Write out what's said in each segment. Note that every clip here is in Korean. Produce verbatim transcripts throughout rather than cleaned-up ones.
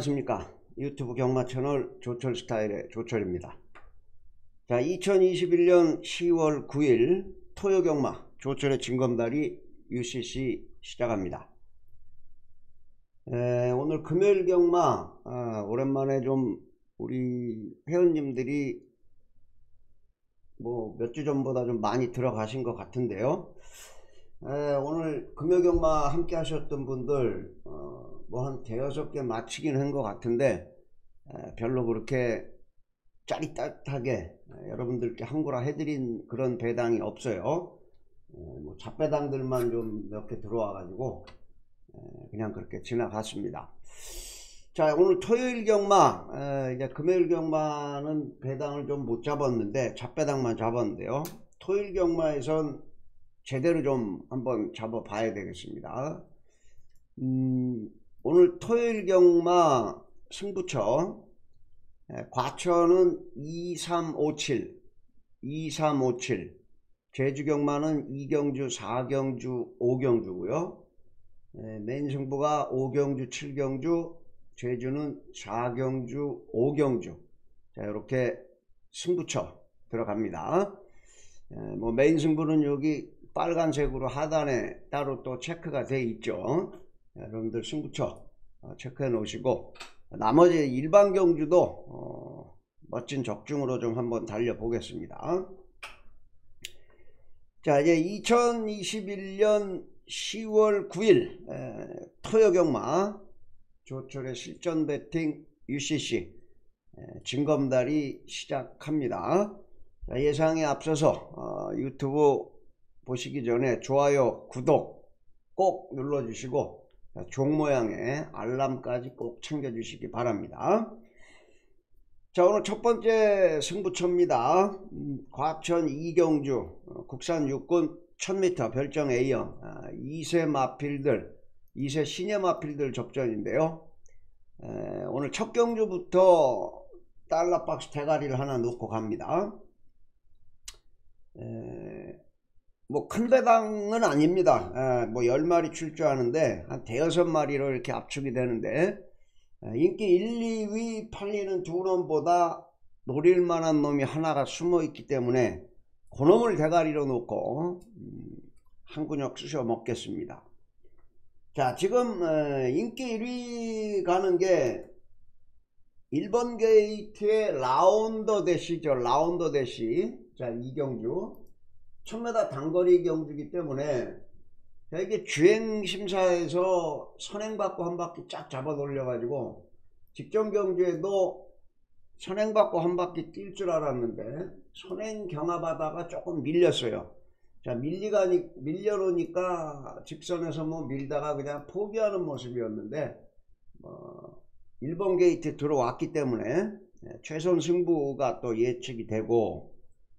안녕하십니까. 유튜브 경마 채널 조철 스타일의 조철입니다. 자, 이천이십일 년 시월 구일 토요 경마 조철의 진검다리 유씨씨 시작합니다. 에, 오늘 금요일 경마 아, 오랜만에 좀 우리 회원님들이 뭐 몇 주 전보다 좀 많이 들어가신 것 같은데요. 에, 오늘 금요 경마 함께 하셨던 분들 어, 뭐 한 대여섯 개 마치긴 한 것 같은데 에, 별로 그렇게 짜릿따뜻하게 에, 여러분들께 항구라 해드린 그런 배당이 없어요. 에, 뭐 잡배당들만 좀 몇 개 들어와 가지고 에, 그냥 그렇게 지나갔습니다. 자, 오늘 토요일 경마 에, 이제 금요일 경마는 배당을 좀 못 잡았는데 잡배당만 잡았는데요. 토요일 경마에선 제대로 좀 한번 잡아 봐야 되겠습니다. 음, 오늘 토요일 경마 승부처 에, 과천은 이삼오칠 이삼오칠, 제주 경마는 이경주, 사경주, 오경주고요. 에, 메인 승부가 오경주, 칠경주, 제주는 사경주, 오경주. 자, 이렇게 승부처 들어갑니다. 에, 뭐 메인 승부는 여기 빨간색으로 하단에 따로 또 체크가 되어 있죠. 여러분들 승부처 어, 체크해 놓으시고 나머지 일반 경주도 어, 멋진 적중으로 좀 한번 달려 보겠습니다. 자, 이제 이천이십일 년 시월 구일 에, 토요 경마 조철의 실전 배팅 유씨씨 에, 진검다리 시작합니다. 자, 예상에 앞서서 어, 유튜브 보시기 전에 좋아요, 구독 꼭 눌러주시고 종 모양의 알람까지 꼭 챙겨주시기 바랍니다. 자, 오늘 첫 번째 승부처입니다. 음, 과천 이경주 어, 국산 육군 천 미터 별정 A형 아, 이 세 마필들 이 세 시녀 마필들 접전인데요. 에, 오늘 첫 경주부터 달러박스 대가리를 하나 놓고 갑니다. 에, 뭐 큰 배당은 아닙니다. 에, 뭐 열 마리 출조하는데 한 대여섯 마리로 이렇게 압축이 되는데 에, 인기 일, 이 위 팔리는 두 놈보다 노릴만한 놈이 하나가 숨어 있기 때문에 그 놈을 대가리로 놓고 음, 한 근육 쑤셔 먹겠습니다. 자, 지금 에, 인기 일 위 가는 게 일 번 게이트의 라운더 대시죠. 라운더 대시. 자, 이경주 천 미터 단거리 경주기 때문에 이게 주행심사에서 선행받고 한 바퀴 쫙 잡아 돌려 가지고 직전 경주에도 선행받고 한 바퀴 뛸 줄 알았는데 선행 경합하다가 조금 밀렸어요. 자, 밀리가 밀려놓으니까 직선에서 뭐 밀다가 그냥 포기하는 모습이었는데 뭐 일 번 게이트 들어왔기 때문에 최선 승부가 또 예측이 되고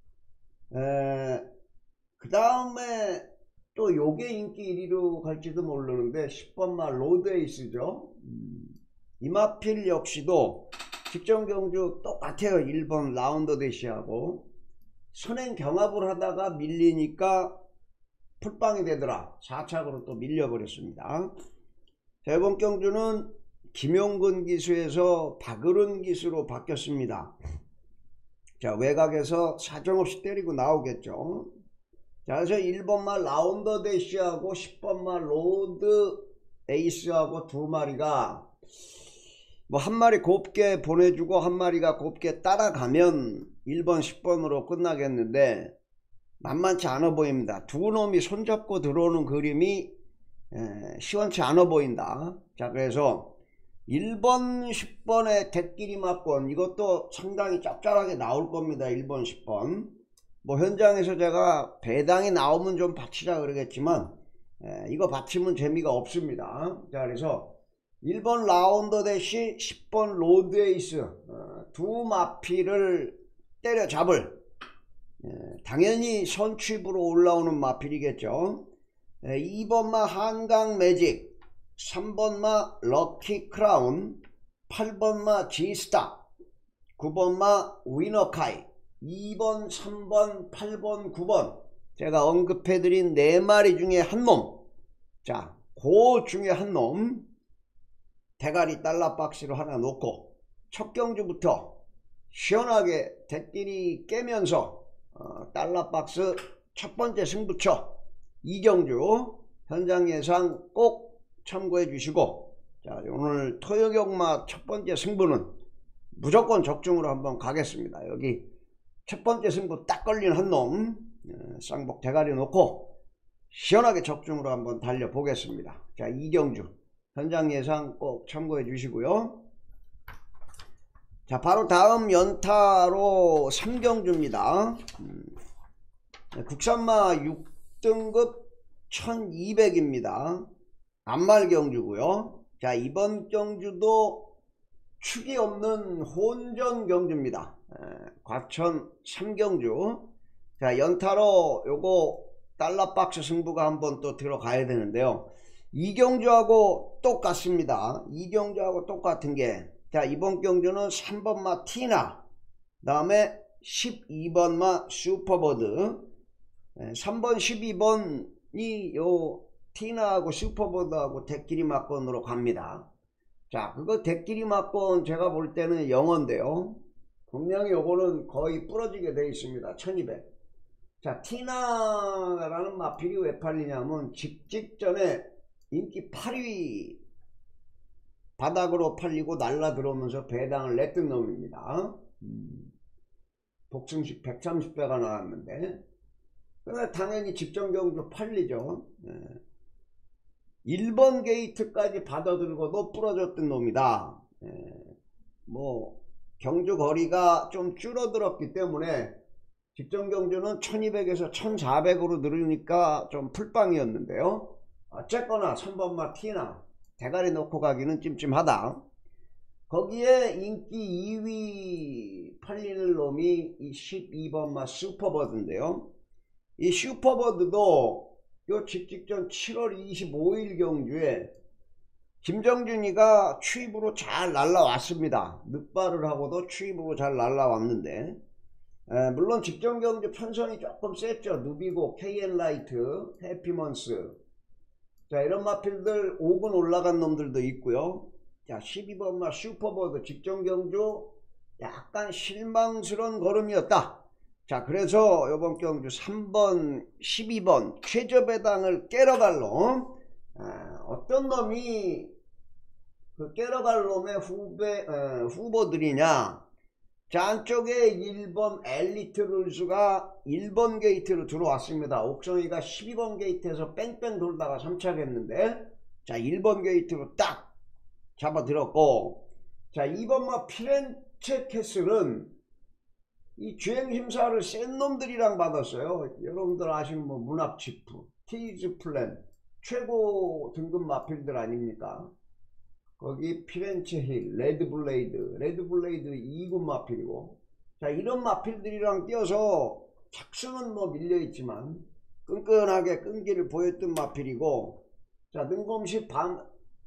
에, 그 다음에 또 요게 인기 일 위로 갈지도 모르는데 십 번마 로드에이스죠. 음, 이마필 역시도 직전 경주 똑같아요. 일 번 라운더 대시하고 선행 경합을 하다가 밀리니까 풀빵이 되더라. 사 착으로 또 밀려버렸습니다. 자, 이번 경주는 김용근 기수에서 박으른 기수로 바뀌었습니다. 자, 외곽에서 사정없이 때리고 나오겠죠. 자, 그래서 일 번마 라운더 대시하고 십 번마 로드 에이스하고 두 마리가 뭐 한 마리 곱게 보내주고 한 마리가 곱게 따라가면 일 번 십 번으로 끝나겠는데 만만치 않아 보입니다. 두 놈이 손잡고 들어오는 그림이 에, 시원치 않아 보인다. 자, 그래서 일 번 십 번의 대끼리 맞권 이것도 상당히 짭짤하게 나올 겁니다. 일 번 십 번 뭐 현장에서 제가 배당이 나오면 좀 바치자 그러겠지만 에, 이거 바치면 재미가 없습니다. 자, 그래서 일 번 라운더 대시 십 번 로드 에이스 어, 두 마필을 때려잡을 에, 당연히 선취부로 올라오는 마필이겠죠. 에, 이 번마 한강 매직, 삼 번마 럭키 크라운, 팔 번마 지스타, 구 번마 위너카이, 이 번, 삼 번, 팔 번, 구 번 제가 언급해드린 네 마리 중에 한 놈, 자, 그 중에 한 놈 대가리 달러 박스로 하나 놓고 첫 경주부터 시원하게 대끼리 깨면서 어, 달러 박스 첫 번째 승부처 이경주 현장 예상 꼭 참고해 주시고, 자, 오늘 토요경마 첫 번째 승부는 무조건 적중으로 한번 가겠습니다. 여기 첫 번째 승부 딱 걸린 한놈 쌍복 대가리 놓고 시원하게 적중으로 한번 달려 보겠습니다. 자, 이경주 현장 예상 꼭 참고해 주시고요. 자, 바로 다음 연타로 삼경주입니다. 음, 국산마 육 등급 천이백입니다. 암말경주고요. 자, 이번 경주도 축이 없는 혼전 경주입니다. 에, 과천 삼경주. 자, 연타로 요거 달러박스 승부가 한번 또 들어가야 되는데요. 이경주하고 똑같습니다. 이경주하고 똑같은 게, 자, 이번 경주는 삼 번마 티나, 그 다음에 십이 번마 슈퍼버드, 삼 번 십이 번이 요 티나하고 슈퍼버드하고 대끼리 막건으로 갑니다. 자, 그거 대끼리 막건 제가 볼 때는 영어인데요. 분명히 요거는 거의 부러지게 되어 있습니다. 천이백. 자, 티나라는 마필이 왜 팔리냐면 직직전에 인기 팔 위 바닥으로 팔리고 날라 들어오면서 배당을 냈던 놈입니다. 음, 복승식 백삼십 배가 나왔는데, 그러나 당연히 직전경주 팔리죠. 네. 일 번 게이트까지 받아들고도 부러졌던 놈이다. 네. 뭐 경주 거리가 좀 줄어들었기 때문에 직전경주는 천이백에서 천사백으로 늘으니까 좀 풀빵이었는데요. 어쨌거나 삼 번마 티나 대가리 놓고 가기는 찜찜하다. 거기에 인기 이 위 팔리는 놈이 이 십이 번마 슈퍼버드인데요. 이 슈퍼버드도 요 직직전 칠월 이십오일 경주에 김정준이가 추입으로 잘 날라왔습니다. 늑발을 하고도 추입으로 잘 날라왔는데, 에, 물론 직전 경주 편선이 조금 셌죠. 누비고, 케이엔라이트, 해피먼스, 자, 이런 마필들 오 군 올라간 놈들도 있고요. 자, 십이 번마 슈퍼버드 직전 경주 약간 실망스러운 걸음이었다. 자, 그래서 이번 경주 삼 번 십이 번 최저배당을 깨러갈 놈, 아, 어떤 놈이 그 깨러갈 놈의 후배, 어, 후보들이냐. 자, 안쪽에 일 번 엘리트 룰스가 일 번 게이트로 들어왔습니다. 옥성이가 십이 번 게이트에서 뺑뺑 돌다가 삼착했는데, 자, 일 번 게이트로 딱 잡아들었고, 자, 이 번마 피렌체 캐슬은 이 주행심사를 센 놈들이랑 받았어요. 여러분들 아시는 뭐 문합치프, 티즈 플랜, 최고 등급 마필들 아닙니까? 거기 피렌체 힐, 레드블레이드, 레드블레이드 이 군 마필이고, 자, 이런 마필들이랑 뛰어서 착수는 뭐 밀려있지만 끈끈하게 끈기를 보였던 마필이고, 자, 능검시 반,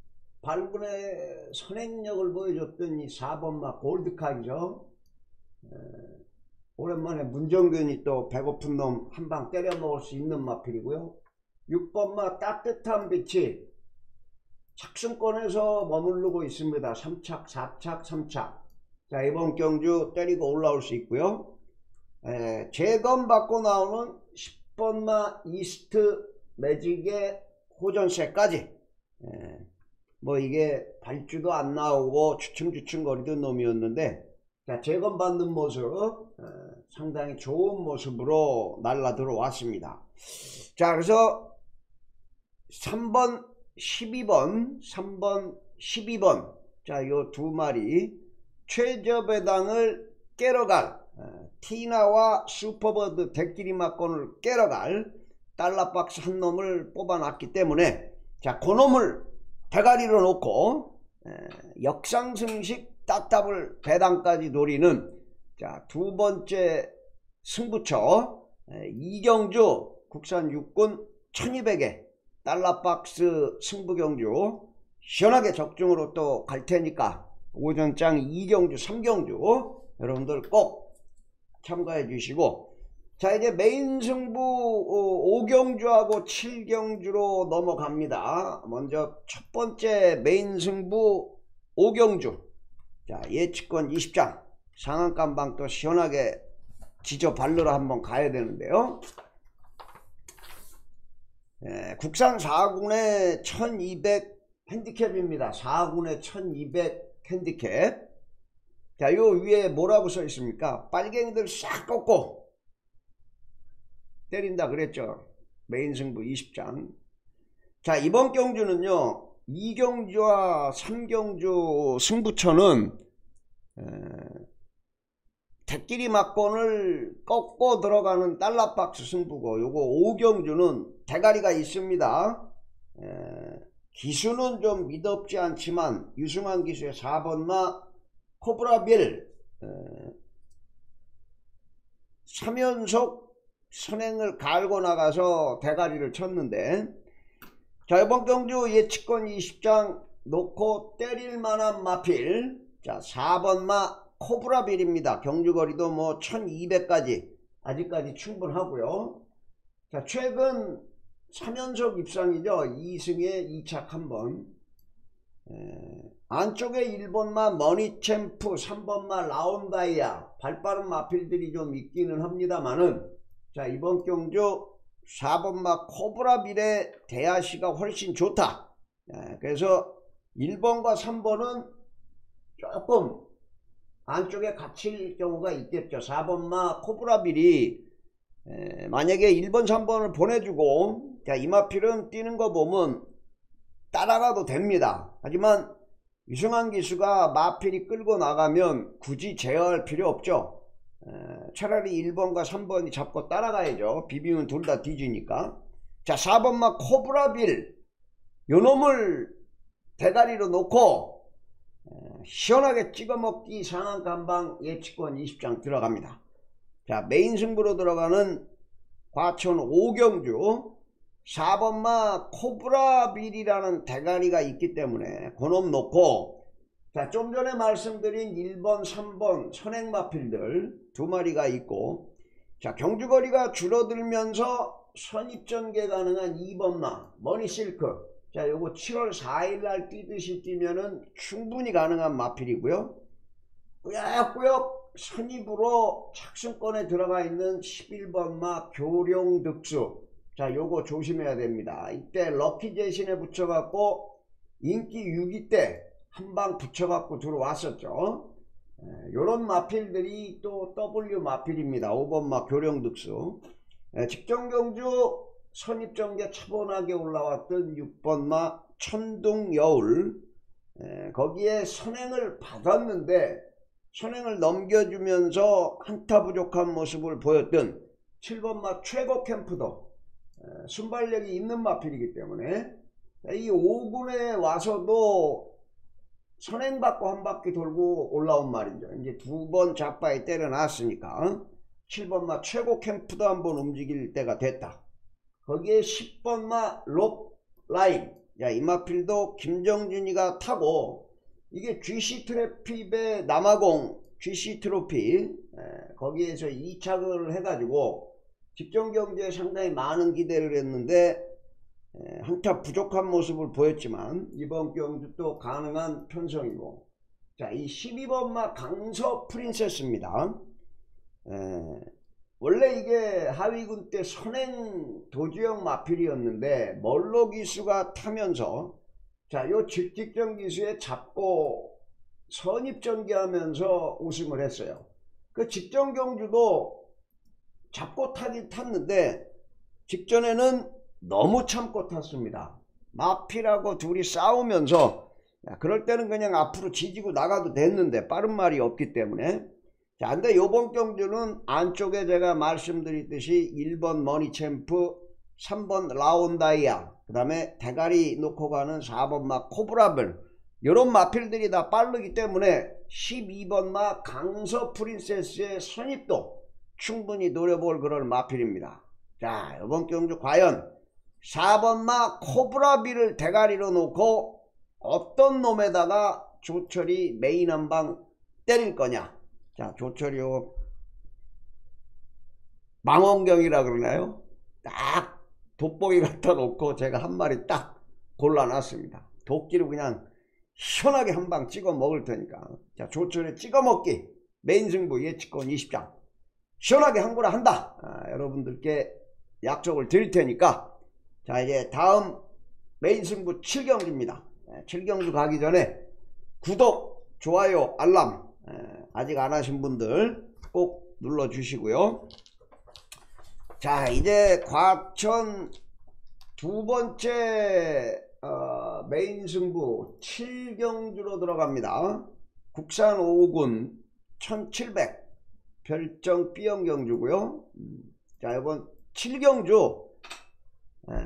발군의 선행력을 보여줬던 이 사 번마 골드카이죠. 에, 오랜만에 문정균이 또 배고픈 놈 한 방 때려 먹을 수 있는 마필이고요. 육 번마 따뜻한 빛이 착순권에서 머무르고 있습니다. 삼 착, 사 착, 삼 착. 자, 이번 경주 때리고 올라올 수 있고요. 에, 재검 받고 나오는 십 번마 이스트 매직의 호전세까지, 에, 뭐 이게 발주도 안 나오고 주춤주춤 거리던 놈이었는데, 자, 재검 받는 모습, 에, 상당히 좋은 모습으로 날라 들어왔습니다. 자, 그래서 삼 번 십이 번, 삼 번 십이 번, 자, 요 두 마리 최저배당을 깨러갈, 어, 티나와 슈퍼버드 대끼리 막건을 깨러갈 달러박스 한 놈을 뽑아놨기 때문에, 자, 그 놈을 대가리로 놓고 에, 역상승식 따따블 배당까지 노리는, 자, 두 번째 승부처 에, 이경주 국산 육군 천이백에 달러박스 승부경주 시원하게 적중으로 또 갈 테니까 오전장 이경주 삼경주 여러분들 꼭 참가해 주시고, 자, 이제 메인 승부 오경주하고 칠경주로 넘어갑니다. 먼저 첫 번째 메인 승부 오경주. 자, 예측권 이십 장. 상한가 한방 또 시원하게 지져 발르러 한번 가야 되는데요. 예, 국산 사 군에 천이백 핸디캡입니다. 사 군에 천이백 핸디캡. 자, 요 위에 뭐라고 써 있습니까? 빨갱이들 싹 꺾고 때린다 그랬죠. 메인 승부 이십 장. 자, 이번 경주는요, 이 경주와 삼 경주 승부처는 에, 대끼리 막권을 꺾고 들어가는 달러박스 승부고, 요거 오 경주는 대가리가 있습니다. 에, 기수는 좀 미덥지 않지만 유승환 기수의 사 번마 코브라빌 삼 연속 선행을 갈고 나가서 대가리를 쳤는데, 자, 이번 경주 예측권 이십 장 놓고 때릴만한 마필. 자, 사 번마 코브라빌입니다. 경주거리도 뭐 천이백까지 아직까지 충분하고요. 자, 최근 삼 연속 입상이죠. 이 승에 이 착 한 번. 에, 안쪽에 일 번마 머니챔프, 삼 번마 라온다이아, 발빠른 마필들이 좀 있기는 합니다만은, 자, 이번 경주 사 번마 코브라빌의 대하시가 훨씬 좋다. 에, 그래서 일 번과 삼 번은 조금 안쪽에 갇힐 경우가 있겠죠. 사 번마 코브라빌이 에, 만약에 일 번 삼 번을 보내주고, 자, 이 마필은 뛰는 거 보면 따라가도 됩니다. 하지만 유승환 기수가 마필이 끌고 나가면 굳이 제어할 필요 없죠. 에, 차라리 일 번과 삼 번이 잡고 따라가야죠. 비비면 둘 다 뒤지니까. 자, 사 번마 코브라빌, 요 놈을 대가리로 놓고 에, 시원하게 찍어먹기 상한가 한방 예측권 이십 장 들어갑니다. 자, 메인 승부로 들어가는 과천 오 경주 사 번마 코브라빌이라는 대가리가 있기 때문에 그놈 놓고, 자, 좀 전에 말씀드린 일 번 삼 번 선행마필들 두 마리가 있고, 자, 경주거리가 줄어들면서 선입전개 가능한 이 번마 머니실크. 자, 요거 칠월 사일날 뛰듯이 뛰면은 충분히 가능한 마필이고요. 꾸역꾸역 선입으로 착승권에 들어가 있는 십일 번마 교룡득수. 자, 요거 조심해야 됩니다. 이때 럭키제신에 붙여갖고 인기 육 위 때 한방 붙여갖고 들어왔었죠. 에, 요런 마필들이 또 더블유 마필입니다. 오 번마 교룡득수. 에, 직전경주 선입전개 차분하게 올라왔던 육 번마 천둥여울. 에, 거기에 선행을 받았는데 선행을 넘겨주면서 한타 부족한 모습을 보였던 칠 번마 최고캠프도 순발력이 있는 마필이기 때문에 이 오 군에 와서도 선행받고 한 바퀴 돌고 올라온 말이죠. 이제 두 번 잡바에 때려놨으니까 칠 번마 최고캠프도 한번 움직일 때가 됐다. 거기에 십 번마 롭라인. 야, 이 마필도 김정준이가 타고, 이게 지씨 트래픽의 남아공 지씨 트로피, 에, 거기에서 이 착을 해가지고 직전 경주에 상당히 많은 기대를 했는데 에, 한타 부족한 모습을 보였지만 이번 경주 또 가능한 편성이고, 자, 이 십이 번마 강서 프린세스입니다. 에, 원래 이게 하위군 때 선행 도주형 마필이었는데 멀로 기수가 타면서, 자, 요 직직전 기수에 잡고 선입전개하면서 우승을 했어요. 그 직전 경주도 잡고 타긴 탔는데 직전에는 너무 참고 탔습니다. 마필하고 둘이 싸우면서, 야, 그럴 때는 그냥 앞으로 지지고 나가도 됐는데 빠른 말이 없기 때문에. 자, 근데 요번 경주는 안쪽에 제가 말씀드렸듯이 일 번 머니챔프, 삼 번 라온다이아, 그 다음에 대가리 놓고 가는 사 번마 코브라빌, 요런 마필들이 다 빠르기 때문에 십이 번마 강서 프린세스의 선입도 충분히 노려볼 그런 마필입니다. 자, 이번 경주 과연 사 번마 코브라빌을 대가리로 놓고 어떤 놈에다가 조철이 메인 한방 때릴 거냐. 자, 조철이요 망원경이라 그러나요? 딱 돋보기 갖다 놓고 제가 한 마리 딱 골라놨습니다. 도끼로 그냥 시원하게 한 방 찍어 먹을 테니까. 자, 조철의 찍어 먹기 메인 승부 예측권 이십 장 시원하게 한구라 한다. 아, 여러분들께 약속을 드릴 테니까. 자, 이제 다음 메인 승부 칠 경주입니다. 칠 경주 가기 전에 구독, 좋아요, 알람 아직 안 하신 분들 꼭 눌러 주시고요. 자, 이제 과천 두 번째 어, 메인 승부 칠 경주로 들어갑니다. 국산 오 군 천칠백 별정 B형 경주고요. 자, 이번 칠 경주 에,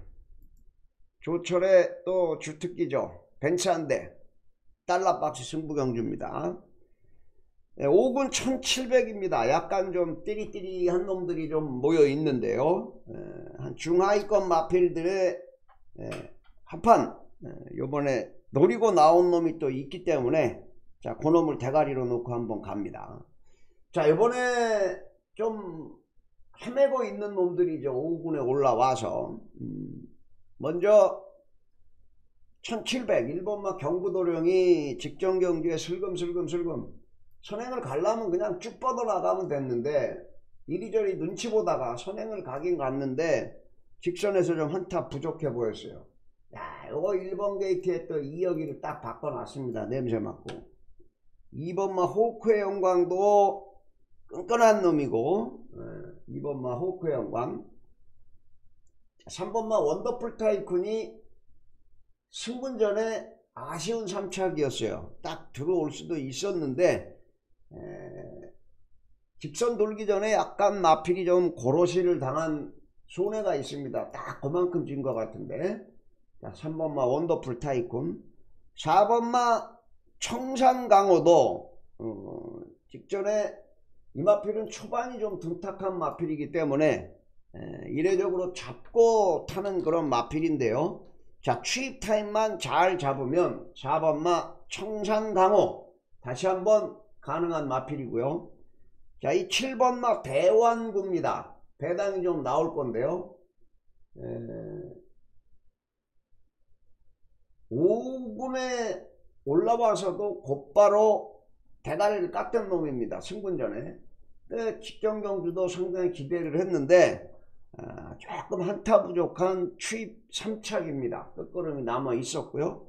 조철의 또 주특기죠. 벤츠 한 대 달러박스 승부 경주입니다. 네, 오 군 천칠백입니다. 약간 좀 띠리띠리한 놈들이 좀 모여 있는데요. 에, 한 중하위권 마필들의 에, 한판 요번에 노리고 나온 놈이 또 있기 때문에 자, 그 놈을 대가리로 놓고 한번 갑니다. 자, 요번에 좀 헤매고 있는 놈들이죠. 오 군에 올라와서 음, 먼저 천칠백 일 번마 경부도령이 직전 경주에 슬금슬금슬금 선행을 가려면 그냥 쭉 뻗어 나가면 됐는데 이리저리 눈치 보다가 선행을 가긴 갔는데 직선에서 좀 한타 부족해 보였어요. 야, 이거 일 번 게이트에 또 이여기를 딱 바꿔놨습니다. 냄새 맡고. 이 번마 호크의 영광도 끈끈한 놈이고, 이 번마 호크의 영광. 삼 번마 원더풀 타이쿤이 승분전에 아쉬운 삼 착이었어요. 딱 들어올 수도 있었는데, 에, 직선 돌기 전에 약간 마필이 좀 고로시를 당한 손해가 있습니다. 딱 그만큼 진 것 같은데. 자, 삼 번마 원더풀 타이쿤, 사 번마 청산강호도 어, 직전에 이 마필은 초반이 좀 둔탁한 마필이기 때문에 에, 이례적으로 잡고 타는 그런 마필인데요. 자, 취입 타임만 잘 잡으면 사 번마 청산강호 다시 한번 가능한 마필이고요. 자, 이 칠 번마 대환구입니다. 배당이 좀 나올 건데요. 에, 오 군에 올라와서도 곧바로 대다리를 깎던 놈입니다. 승분전에. 직전 경주도 상당히 기대를 했는데 아, 조금 한타 부족한 취입 삼 착입니다. 끝걸음이 남아 있었고요.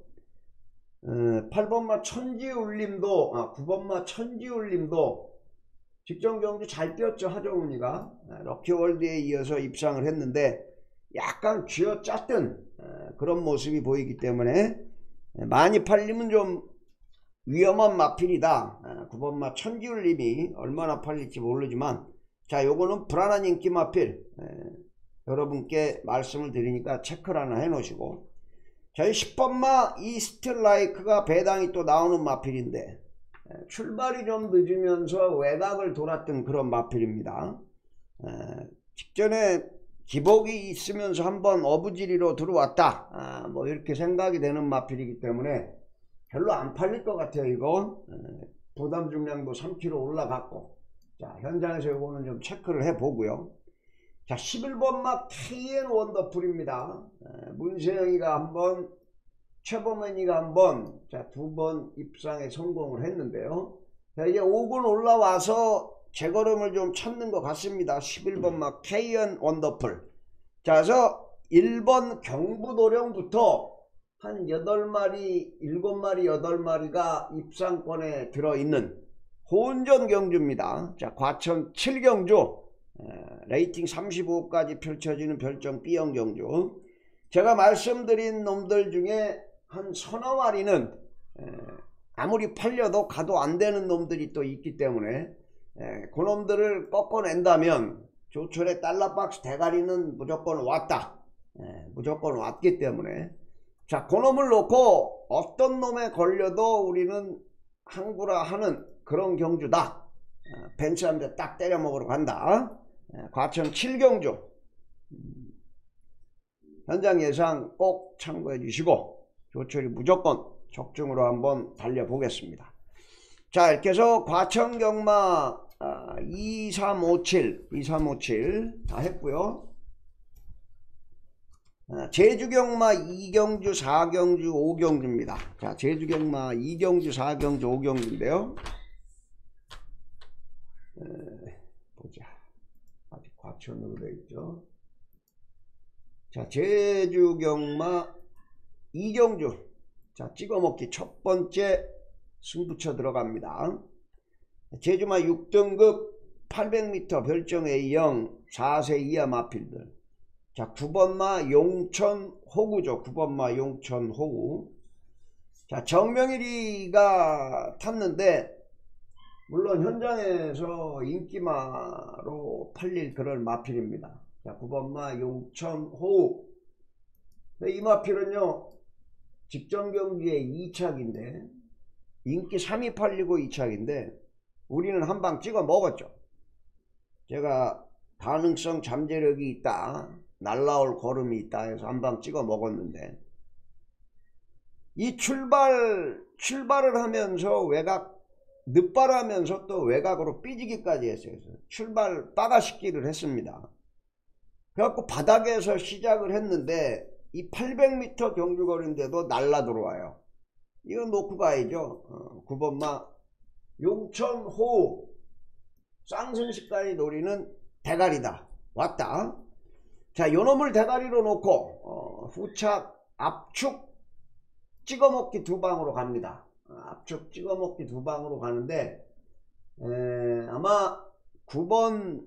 어, 팔 번마 천지울림도 아, 구 번마 천지울림도 직전 경주 잘 뛰었죠. 하정훈이가 아, 럭키월드에 이어서 입상을 했는데 약간 쥐어짰던 아, 그런 모습이 보이기 때문에 많이 팔리면 좀 위험한 마필이다. 아, 구 번마 천지울림이 얼마나 팔릴지 모르지만 자, 요거는 불안한 인기 마필 에, 여러분께 말씀을 드리니까 체크를 하나 해 놓으시고, 자, 이 십 번마 이스트라이크가 배당이 또 나오는 마필인데 에, 출발이 좀 늦으면서 외곽을 돌았던 그런 마필입니다. 에, 직전에 기복이 있으면서 한번 어부지리로 들어왔다. 아, 뭐 이렇게 생각이 되는 마필이기 때문에 별로 안 팔릴 것 같아요. 이거 에, 부담 중량도 삼 킬로그램 올라갔고, 자, 현장에서 이거는 좀 체크를 해 보고요. 자, 십일 번마 케이엔 원더풀입니다. 에, 문세영이가 한번, 최범현이가 한번, 자, 두 번 입상에 성공을 했는데요. 자, 이제 오 군 올라와서 제걸음을 좀 찾는 것 같습니다. 십일 번마 케이엔 원더풀. 자, 그래서 일 번 경부도령부터 한 여덟 마리, 일곱 마리, 여덟 마리가 입상권에 들어있는 혼전 경주입니다. 자, 과천 칠 경주 에, 레이팅 삼십오까지 펼쳐지는 별정 B형 경주. 제가 말씀드린 놈들 중에 한 서너 마리는 에, 아무리 팔려도 가도 안 되는 놈들이 또 있기 때문에 에, 그 놈들을 꺾어낸다면 조철의 달러박스 대가리는 무조건 왔다. 에, 무조건 왔기 때문에 자, 그 놈을 놓고 어떤 놈에 걸려도 우리는 항구라 하는 그런 경주다. 벤츠 한 대 딱 때려 먹으러 간다. 과천 칠 경주 현장 예상 꼭 참고해 주시고 조철이 무조건 적중으로 한번 달려보겠습니다. 자, 이렇게 해서 과천 경마 이삼오칠 이삼오칠 다 했고요. 제주경마 이경주, 사경주, 오경주입니다. 자, 제주경마 이경주, 사경주, 오경주인데요. 에, 보자. 아직 과천으로 되어 있죠. 자, 제주경마 이경주. 자, 찍어먹기 첫 번째 승부처 들어갑니다. 제주마 육 등급 팔백 미터 별정 A형 사 세 이하 마필들. 자, 구 번마 용천 호구죠. 구 번마 용천 호구. 자, 정명일이가 탔는데 물론 현장에서 인기마로 팔릴 그런 마필입니다. 자, 구 번마 용천 호구. 이 마필은요 직전 경기의 이 착인데 인기 삼이 팔리고 이 착인데 우리는 한방 찍어 먹었죠. 제가 가능성 잠재력이 있다, 날라올 걸음이 있다 해서 한방 찍어 먹었는데 이 출발 출발을 하면서 외곽 늦발하면서 또 외곽으로 삐지기까지 했어요. 출발 빠가시기를 했습니다. 그래갖고 바닥에서 시작을 했는데 이 팔백 미터 경주거리인데도 날라 들어와요. 이거 놓고 가야죠. 어, 구 번마 용천호 쌍순식간이 노리는 대가리다. 왔다. 자, 요놈을 대가리로 놓고 어, 후착 압축 찍어먹기 두 방으로 갑니다. 어, 압축 찍어먹기 두 방으로 가는데 에, 아마 구 번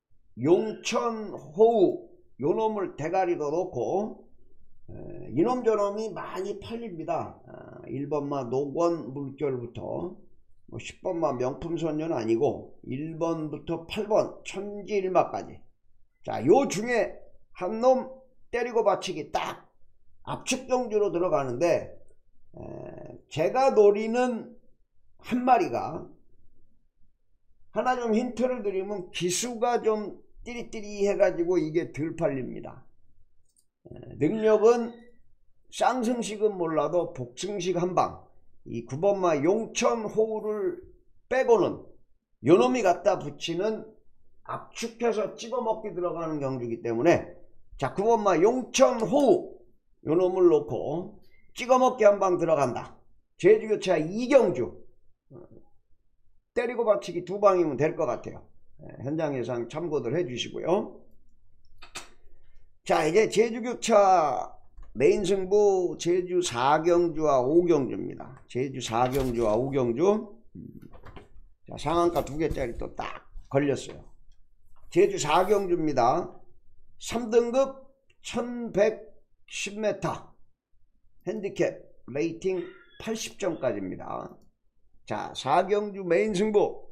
용천호우 요놈을 대가리로 놓고 에, 이놈 저놈이 많이 팔립니다. 아, 일 번마 노건 물결부터 뭐 십 번마 명품선녀는 아니고 일 번부터 팔 번 천지일마까지. 자, 요 중에 한 놈 때리고 받치기 딱 압축경주로 들어가는데 에, 제가 노리는 한 마리가 하나 좀 힌트를 드리면 기수가 좀 띠리띠리 해가지고 이게 덜 팔립니다. 에, 능력은 쌍승식은 몰라도 복승식 한방 이 구 번마 용천호우를 빼고는 요놈이 갖다 붙이는 압축해서 찍어먹기 들어가는 경주이기 때문에 자, 구 번마 용천호우 요놈을 놓고 찍어먹기 한방 들어간다. 제주교차 이경주 때리고 받치기 두 방이면 될 것 같아요. 현장 예상 참고들 해주시고요. 자, 이제 제주교차 메인 승부 제주 사경주와 오경주입니다. 제주 사경주와 오경주. 자, 상한가 두 개짜리 또 딱 걸렸어요. 제주 사경주입니다. 삼 등급 천백십 미터 핸디캡 레이팅 팔십 점까지입니다. 자, 사경주 메인 승부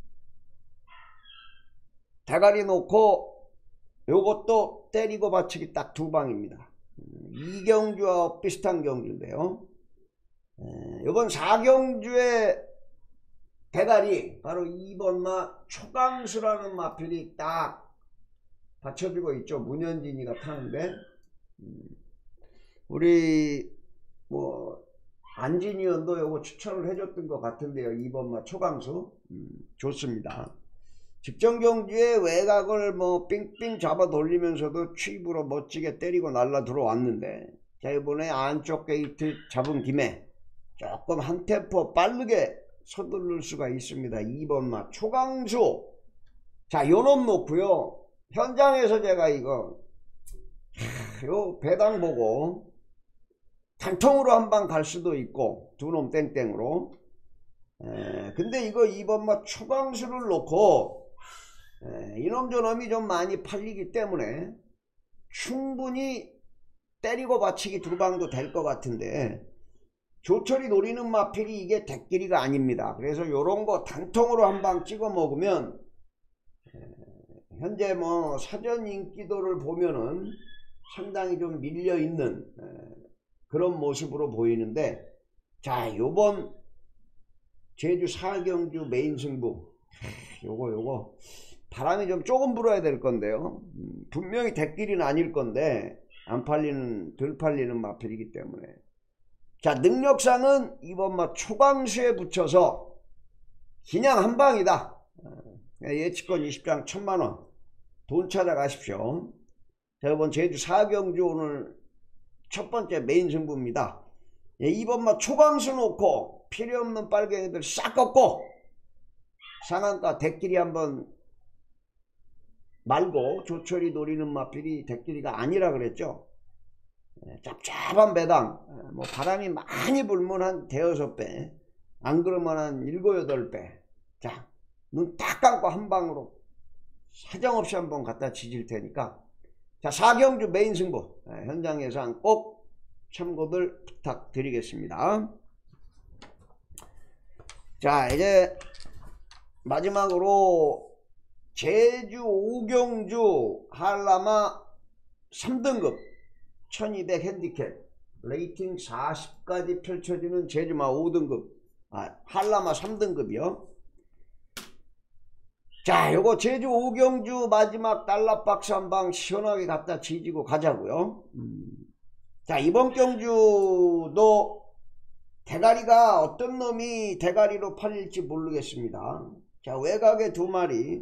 대가리 놓고 요것도 때리고 받치기 딱 두 방입니다. 이경주와 비슷한 경주인데요. 이번 사경주의 대가리 바로 이 번마 초강수라는 마필이 딱 받쳐주고 있죠. 문현진이가 타는데 우리 뭐 안진이 의원도 요거 추천을 해줬던 것 같은데요. 이 번마 초강수 음, 좋습니다. 직전 경주에 외곽을 뭐 삥삥 잡아 돌리면서도 취입으로 멋지게 때리고 날라 들어왔는데 자, 이번에 안쪽 게이트 잡은 김에 조금 한 템포 빠르게 서두를 수가 있습니다. 이 번마 초강수. 자, 요놈 놓고요. 현장에서 제가 이거 요 배당 보고 단통으로 한방 갈 수도 있고 두 놈 땡땡으로. 에, 근데 이거 이 번마 초강수를 놓고 에, 이놈 저놈이 좀 많이 팔리기 때문에 충분히 때리고 받치기 두 방도 될 것 같은데 조철이 노리는 마필이 이게 대끼리가 아닙니다. 그래서 요런 거 단통으로 한 방 찍어 먹으면 에, 현재 뭐 사전 인기도를 보면은 상당히 좀 밀려 있는 에, 그런 모습으로 보이는데 자, 요번 제주 사경주 메인 승부 요거 요거 바람이 좀 조금 불어야 될 건데요. 음, 분명히 대끼리는 아닐 건데 안 팔리는 덜 팔리는 마필이기 때문에 자, 능력상은 이번마 초강수에 붙여서 그냥 한 방이다. 예측권 이십 장 천만 원 돈 찾아가십시오. 자, 자, 이번 제주 사경주 오늘 첫 번째 메인 승부입니다. 예, 이번 마 초강수 놓고 필요없는 빨갱이들 싹 꺾고 상한가 대끼리 한번 말고 조철이 노리는 마필이 대끼리가 아니라 그랬죠. 예, 짭짭한 배당, 예, 뭐 바람이 많이 불면 한 대여섯 배, 안 그러면 한 일곱 여덟 배. 자, 눈 딱 감고 한 방으로 사정없이 한번 갖다 지질 테니까. 자, 사경주 메인 승부, 예, 현장 예상 꼭 참고들 부탁드리겠습니다. 자, 이제 마지막으로 제주 오경주 한라마 삼 등급 천이백 핸디캡 레이팅 사십까지 펼쳐지는 제주마 오 등급, 아, 한라마 삼 등급이요. 자, 요거 제주 오경주 마지막 달러박스 한방 시원하게 갖다 지지고 가자고요. 음. 자, 이번 경주도 대가리가 어떤 놈이 대가리로 팔릴지 모르겠습니다. 자, 외곽에 두 마리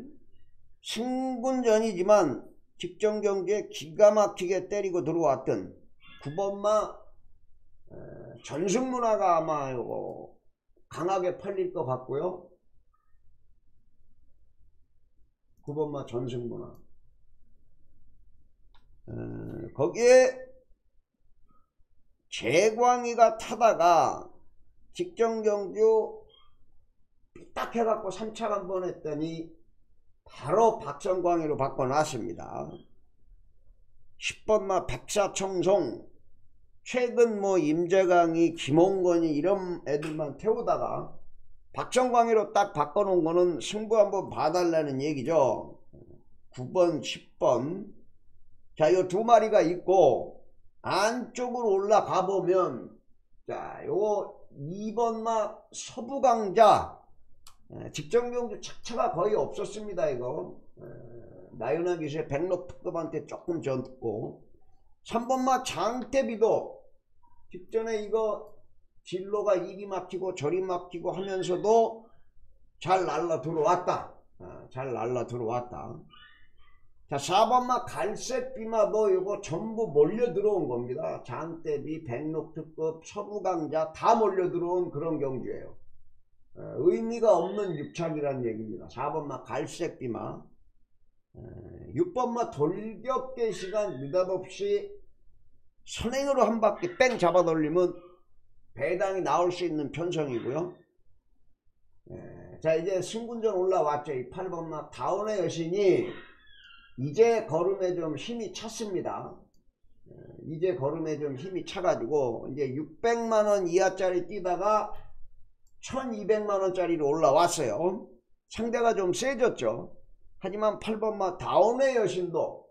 승군전이지만 직전 경기에 기가 막히게 때리고 들어왔던 구 번마 전승문화가 아마 요거 강하게 팔릴 것 같고요. 구 번마 전승문화, 어, 거기에 재광이가 타다가 직전 경주 삐딱 해갖고 삼 착 한번 했더니 바로 박성광이로 바꿔놨습니다. 십 번마 백사청송, 최근 뭐 임재강이 김홍건이 이런 애들만 태우다가 박성광이로 딱 바꿔놓은 거는 승부 한번 봐달라는 얘기죠. 구 번, 십 번. 자, 요 두 마리가 있고 안쪽으로 올라가 보면, 자, 요거 이 번마 서부강자, 직전 경주 착차가 거의 없었습니다. 이거 나윤아 기수의 백록 특급한테 조금 졌고, 삼 번마 장대비도 직전에 이거 진로가 이리 막히고 저리 막히고 하면서도 잘 날라 들어왔다. 아, 잘 날라 들어왔다. 자, 사 번마 갈색비마도 이거 전부 몰려 들어온 겁니다. 장대비, 백록특급, 서부강자 다 몰려 들어온 그런 경주예요. 어, 의미가 없는 육착이라는 얘기입니다. 사 번마 갈색비마, 어, 육 번마 돌격계 시간 느닷없이 선행으로 한 바퀴 뺑 잡아 돌리면 배당이 나올 수 있는 편성이고요. 예, 자, 이제 승군전 올라왔죠. 이 팔 번마 다운의 여신이 이제 걸음에 좀 힘이 찼습니다. 예, 이제 걸음에 좀 힘이 차가지고 이제 육백만 원 이하짜리 뛰다가 천이백만 원짜리로 올라왔어요. 상대가 좀 세졌죠. 하지만 팔 번마 다운의 여신도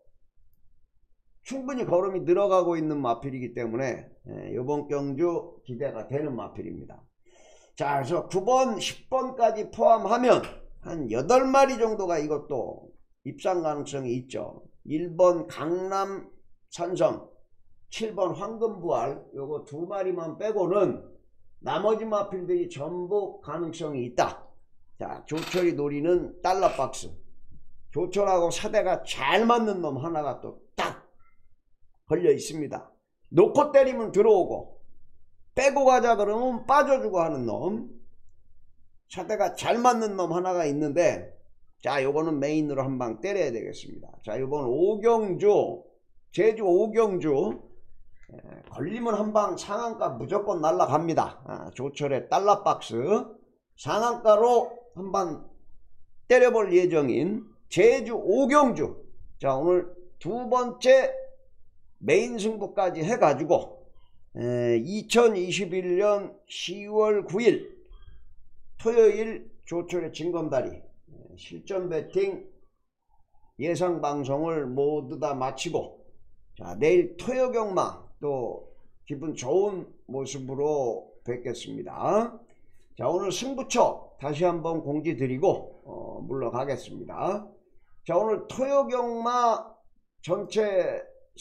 충분히 걸음이 늘어가고 있는 마필이기 때문에 예, 이번 경주 기대가 되는 마필입니다. 자, 그래서 구 번, 십 번까지 포함하면 한 여덟 마리 정도가 이것도 입상 가능성이 있죠. 일 번 강남 산성, 칠 번 황금부활, 요거 두 마리만 빼고는 나머지 마필들이 전부 가능성이 있다. 자, 조철이 노리는 달러박스, 조철하고 사대가 잘 맞는 놈 하나가 또 딱 걸려 있습니다. 놓고 때리면 들어오고 빼고 가자 그러면 빠져주고 하는 놈, 사대가 잘 맞는 놈 하나가 있는데, 자, 요거는 메인으로 한방 때려야 되겠습니다. 자, 요번 오경주, 제주 오경주, 에, 걸리면 한방 상한가 무조건 날라갑니다. 아, 조철의 달러박스 상한가로 한방 때려볼 예정인 제주 오경주. 자, 오늘 두 번째 메인 승부까지 해가지고 에, 이천이십일 년 시월 구일 토요일 조철의 징검다리 실전 배팅 예상 방송을 모두 다 마치고, 자, 내일 토요경마 또 기분 좋은 모습으로 뵙겠습니다. 자, 오늘 승부처 다시 한번 공지 드리고 어, 물러가겠습니다. 자, 오늘 토요경마 전체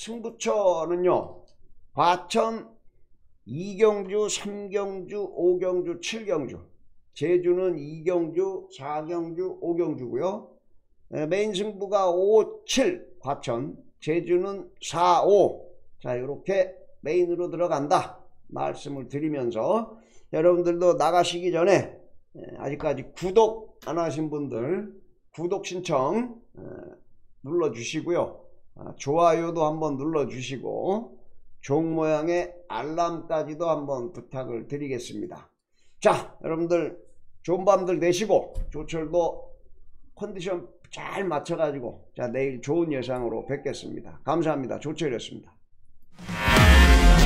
승부처는요, 과천 이 경주, 삼 경주, 오 경주, 칠 경주, 제주는 이 경주, 사 경주, 오 경주고요. 메인 승부가 오, 칠 과천, 제주는 사, 오. 자, 이렇게 메인으로 들어간다 말씀을 드리면서, 여러분들도 나가시기 전에 아직까지 구독 안 하신 분들 구독 신청 눌러 주시고요. 좋아요도 한번 눌러 주시고 종 모양의 알람까지도 한번 부탁을 드리겠습니다. 자, 여러분들 좋은 밤들 되시고, 조철도 컨디션 잘 맞춰 가지고 자 내일 좋은 예상으로 뵙겠습니다. 감사합니다. 조철이었습니다.